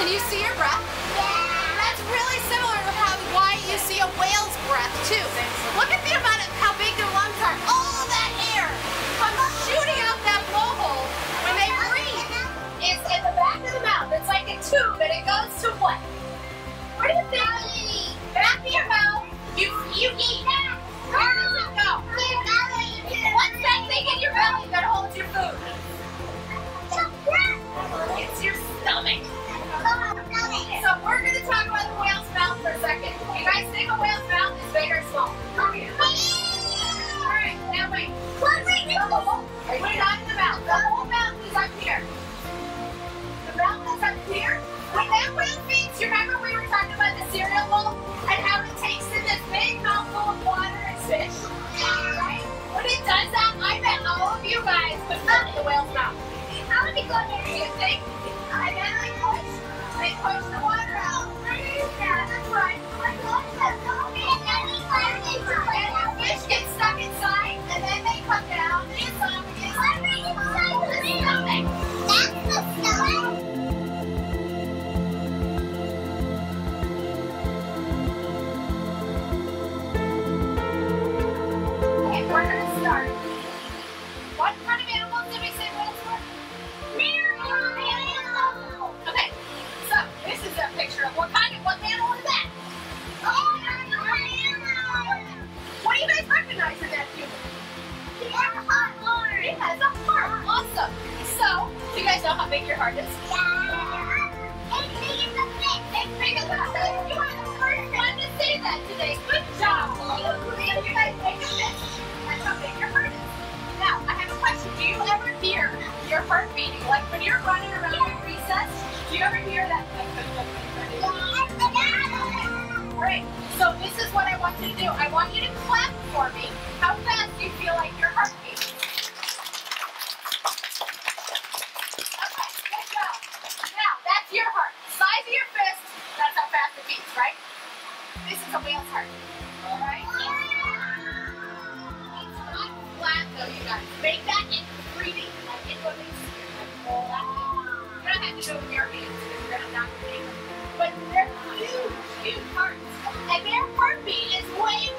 Can you see your breath? Yeah. That's really similar to why you see a whale's breath too. Look at the amount of how big their lungs are. All of that air comes shooting out that blowhole when they breathe. It's in the back of the mouth. It's like a tube, and it goes to what? Where do you think? Back of your mouth. You eat. Where does it go? What's that thing in your belly that holds your food? It's your stomach. So we're going to talk about the whale's mouth for a second. You guys think a whale's mouth is big or small? Alright, now wait. Put it on in the mouth. The whole mouth is up here. The mouth is up here. When that whale feeds, you remember we were talking about the cereal bowl and how it takes in this big mouthful of water and fish? Right? When it does that, I bet all of you guys would fit in the whale's mouth. How many go there, you think? And then they push the water out. Yeah, that's right. And the fish get stuck inside, and then they come down. The esophagus. The stomach. That's the stomach. Okay, we're going to start. What kind of animals did we say whales were? Okay, so this is a picture of what animal is that? Oh, what do you guys recognize in that human? It has a heart. It has a heart. Awesome. So, do you guys know how big your heart is? Yeah. It's big as a fish. It's big as a fish. You are the first one to say that today. Good job. You guys make a fish. That's how big your heart is. Now, I have a question. Do you ever hear your heart beating? Like when you're running around in recess, do you ever hear that? Great. So this is what I want you to do. I want you to clap for me. How fast do you feel like your heart beats? Okay, good job. Now, that's your heart. Size of your fist, that's how fast it beats, right? This is a whale's heart. All right? It's not flat though, you guys. Make that into 3D, like into a big sphere, like roll that thing. You don't have to do it with your hands because you're not going to make them. But they're huge, huge hearts. And their heartbeat is way